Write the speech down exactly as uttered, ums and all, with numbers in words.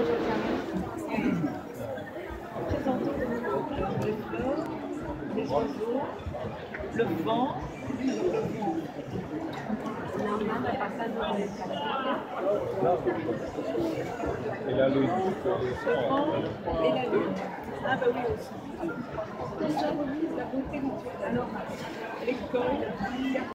Présentons les fleurs, les oiseaux, le vent. Et la lune. Le vent et la lune. Ah bah oui aussi. Tout ça remise la beauté naturelle. Alors, l'école.